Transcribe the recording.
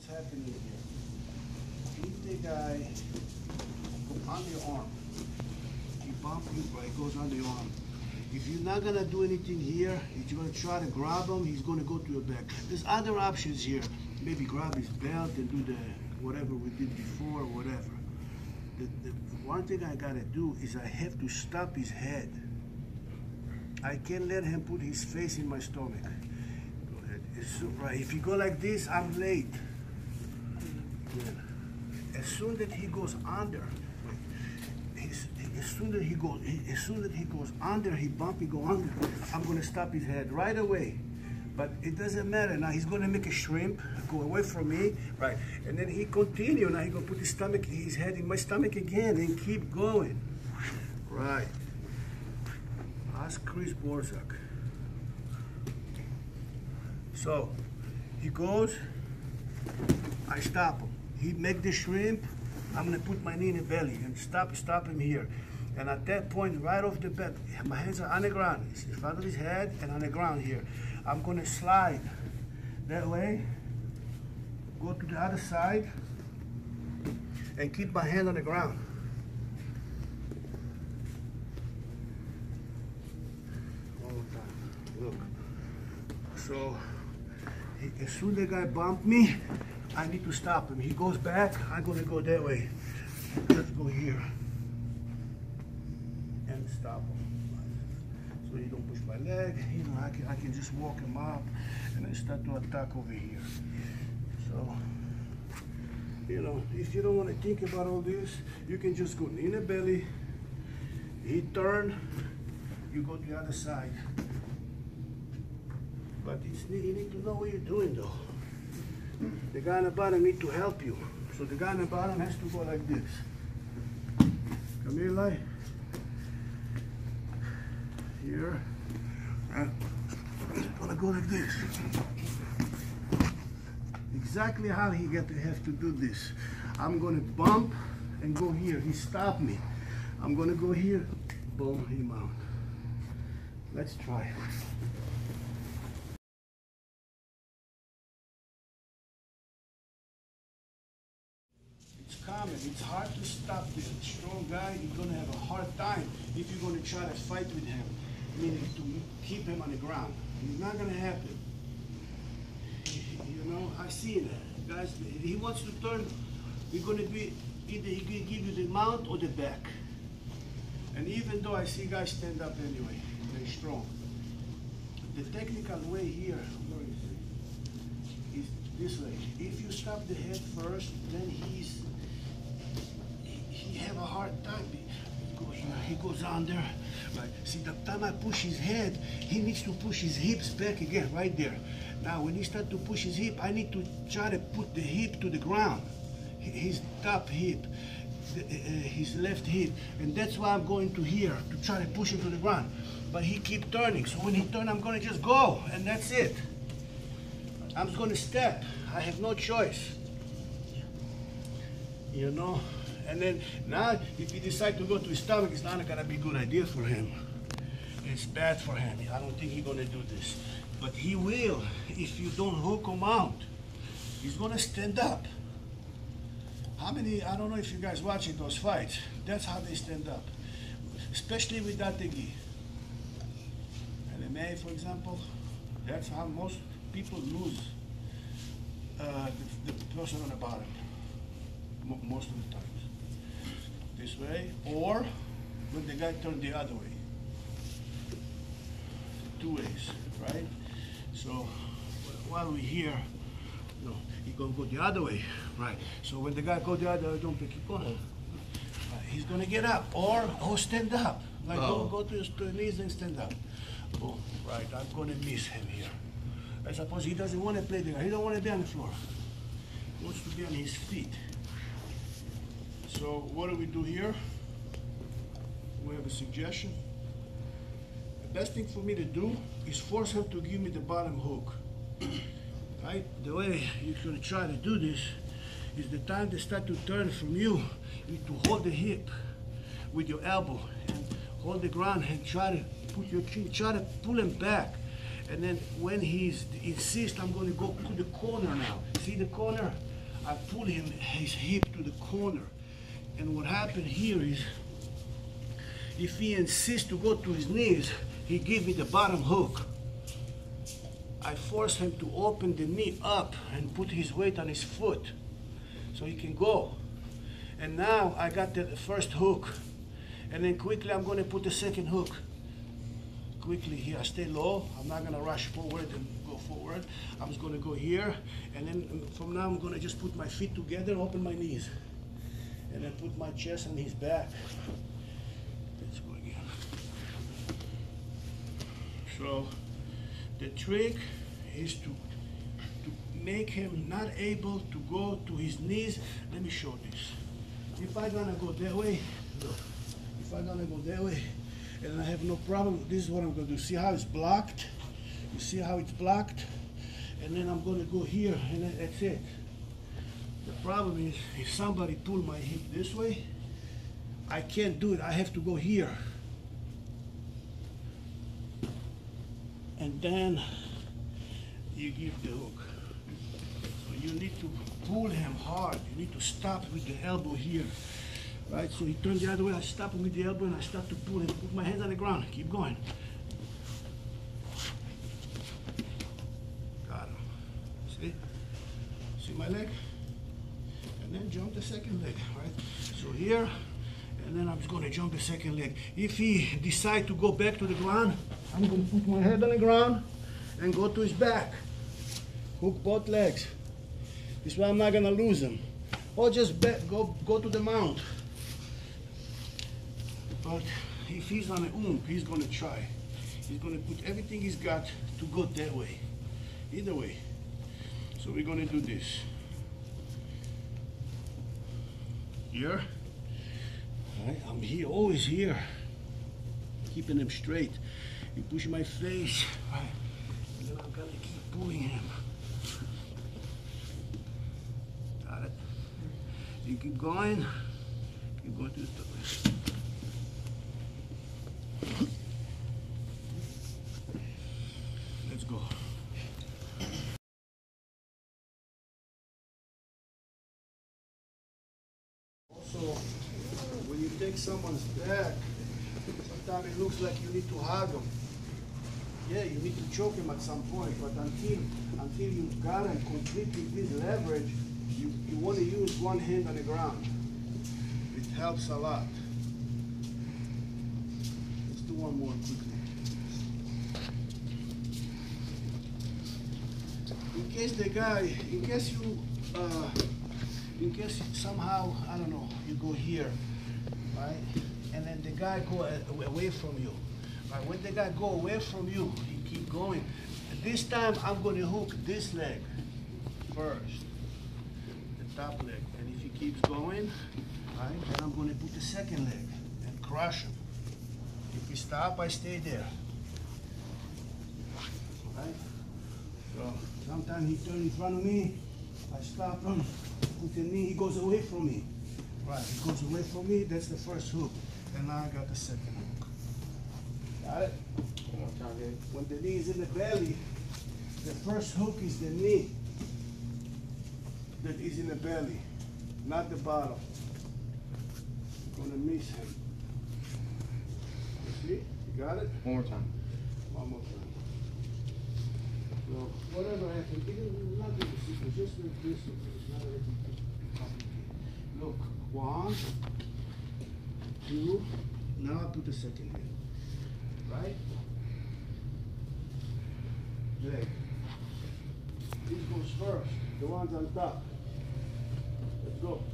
what's happening here? If the guy goes on your arm, he bumps you, right? Goes on your arm. If you're not gonna do anything here, if you're gonna try to grab him, he's gonna go to your back. There's other options here. Maybe grab his belt and do the whatever we did before, or whatever. The one thing I gotta do is I have to stop his head. I can't let him put his face in my stomach. Go ahead. Right. If you go like this, I'm late. Yeah. As soon as he goes under, as soon as he goes under, he go under. I'm gonna stop his head right away. But it doesn't matter. Now he's gonna make a shrimp, go away from me, right? And then he continue. Now he gonna put his head in my stomach again, and keep going, right? Ask Chris Borzak. So he goes, I stop him. He make the shrimp. I'm gonna put my knee in the belly and stop him here. And at that point, right off the bat, my hands are on the ground. It's in front of his head and on the ground here. I'm gonna slide that way, go to the other side, and keep my hand on the ground. One more time, look. So, as soon as the guy bumped me, I need to stop him. He goes back, I'm gonna go that way. Let's go here. And stop him. So he don't push my leg, you know, I can just walk him up and then start to attack over here. So, you know, if you don't want to think about all this, you can just go in the belly, he turn, you go to the other side. But you need to know what you're doing though. The guy on the bottom needs to help you. So the guy on the bottom has to go like this. Come here, Eli. Here. I'm gonna go like this. Exactly how he have to do this. I'm gonna bump and go here. He stopped me. I'm gonna go here, boom, him out. Let's try. It's common. It's hard to stop this strong guy. You're gonna have a hard time if you're gonna try to fight with him. Meaning to keep him on the ground. It's not gonna happen. You know, I've seen it. Guys, he wants to turn, we're gonna be, either he can give you the mount or the back. And even though I see guys stand up anyway, they're strong. The technical way here, where is it? Is this way. If you stop the head first, then he have a hard time. He goes under, right? See, the time I push his head, he needs to push his hips back again, right there. Now, when he starts to push his hip, I need to try to put the hip to the ground. His top hip, his left hip, and that's why I'm going to here, to try to push him to the ground. But he keep turning, so when he turn, I'm gonna just go, and that's it. I'm just gonna step. I have no choice. You know? And then now, if he decides to go to his stomach, it's not gonna be a good idea for him. It's bad for him. I don't think he's gonna do this. But he will if you don't hook him out. He's gonna stand up. How many, I don't know if you guys watching those fights, that's how they stand up. Especially without the gi. MMA, for example, that's how most people lose the person on the bottom, most of the times. This way, or when the guy turned the other way. Two ways, right? So while we're here, you know, he gonna go the other way, right? So when the guy go the other way, don't pick your corner. Right, he's gonna get up or stand up. Like go to his knees and stand up. Boom, right, I'm gonna miss him here. I suppose he doesn't want to play the guy. He don't want to be on the floor. He wants to be on his feet. So what do we do here? We have a suggestion. The best thing for me to do is force him to give me the bottom hook. Right? The way you're going to try to do this is the time they start to turn from you, you need to hold the hip with your elbow and hold the ground and try to put your chin, try to pull him back. And then when he insists, I'm going to go to the corner now. See the corner? I pull his hip to the corner. And what happened here is, if he insists to go to his knees, he gives me the bottom hook. I force him to open the knee up and put his weight on his foot so he can go. And now I got the first hook. And then quickly I'm going to put the second hook. Quickly here, I stay low. I'm not going to rush forward and go forward. I'm just going to go here. And then from now I'm going to just put my feet together and open my knees. And then put my chest on his back. Let's go again. So the trick is to make him not able to go to his knees. Let me show this. If I'm gonna go that way, look. If I'm gonna go that way, and I have no problem, this is what I'm gonna do. See how it's blocked? You see how it's blocked? And then I'm gonna go here, and then that's it. The problem is, if somebody pull my hip this way, I can't do it. I have to go here. And then you give the hook. So you need to pull him hard. You need to stop with the elbow here. Right? So he turns the other way, I stop him with the elbow and I start to pull him. Put my hands on the ground. Keep going. Got him. See? See my leg? And then jump the second leg, right? So here, and then I'm just gonna jump the second leg. If he decides to go back to the ground, I'm gonna put my head on the ground and go to his back. Hook both legs. This way I'm not gonna lose him. Or just go to the mount. But if he's on a he's gonna try. He's gonna put everything he's got to go that way. Either way. So we're gonna do this. Here. Right, I'm here, always here. Keeping him straight. You push my face, right? And then I'm gonna keep pulling him. Got it? You keep going. You go to the top. Let's go. Also, when you take someone's back, sometimes it looks like you need to hug them. Yeah, you need to choke him at some point, but until you've got him completely with leverage, you want to use one hand on the ground. It helps a lot. Let's do one more quickly. In case somehow, I don't know, you go here, right? And then the guy go away from you. Right? When the guy go away from you, you keep going. This time I'm going to hook this leg first, the top leg. And if he keeps going, right, then I'm going to put the second leg and crush him. If he stop, I stay there. Right? So sometimes he turns in front of me, I stop him, put the knee, he goes away from me. Right, he goes away from me, that's the first hook. And now I got the second hook. Got it? One more time, Dave. When the knee is in the belly, the first hook is the knee that is in the belly, not the bottom. I'm gonna miss him. You see? You got it? One more time. One more time. So whatever happens, it is not the secret, just like this. It's not everything complicated. Look, 1, 2. Now I put the second hand. Right? Leg. This goes first. The one's on top. Let's go.